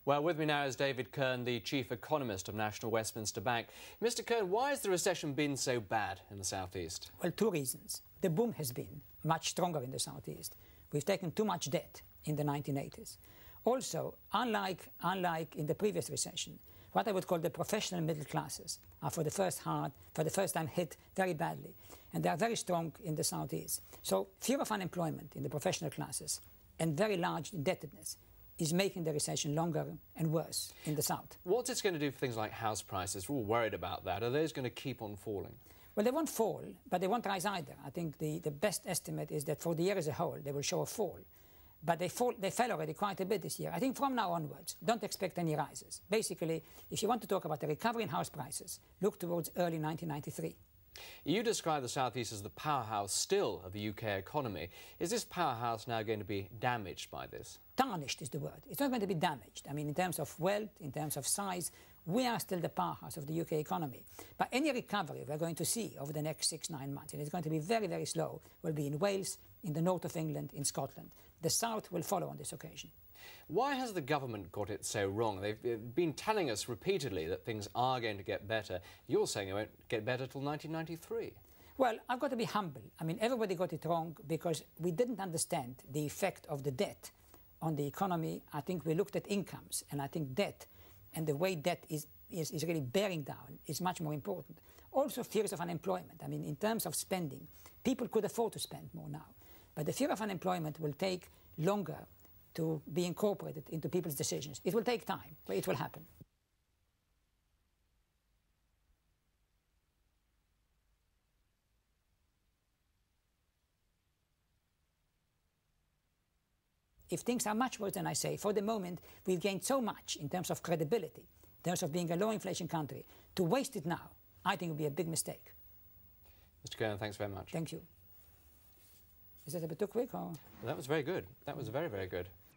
Well, with me now is David Kern, the chief economist of National Westminster Bank. Mr. Kern, why has the recession been so bad in the South East? Well, two reasons. The boom has been much stronger in the South East. We've taken too much debt in the 1980s. Also, unlike in the previous recession, what I would call the professional middle classes are for the first time hit very badly. And they are very strong in the South East. So fear of unemployment in the professional classes and very large indebtedness is making the recession longer and worse in the South. What's it going to do for things like house prices? We're all worried about that. Are those going to keep on falling? Well, they won't fall, but they won't rise either. I think the best estimate is that for the year as a whole, they will show a fall. But they fell already quite a bit this year. I think from now onwards, don't expect any rises. Basically, if you want to talk about a recovery in house prices, look towards early 1993. You describe the South East as the powerhouse still of the UK economy. Is this powerhouse now going to be damaged by this? Tarnished is the word. It's not going to be damaged. I mean, in terms of wealth, in terms of size, we are still the powerhouse of the UK economy. But any recovery we're going to see over the next 6-9 months, and it's going to be very, very slow, will be in Wales, in the north of England, in Scotland. The South will follow on this occasion. Why has the government got it so wrong? They've been telling us repeatedly that things are going to get better. You're saying it won't get better till 1993. Well, I've got to be humble. I mean, everybody got it wrong because we didn't understand the effect of the debt on the economy. I think we looked at incomes, and I think debt and the way debt is really bearing down is much more important. Also, fears of unemployment. I mean, in terms of spending, people could afford to spend more now. But the fear of unemployment will take longer to be incorporated into people's decisions. It will take time, but it will happen. If things are much worse than I say, for the moment, we've gained so much in terms of credibility, in terms of being a low-inflation country. To waste it now, I think would be a big mistake. Mr. Kern, thanks very much. Thank you. Is that a bit too quick? Or? Well, that was very good. That was very, very good.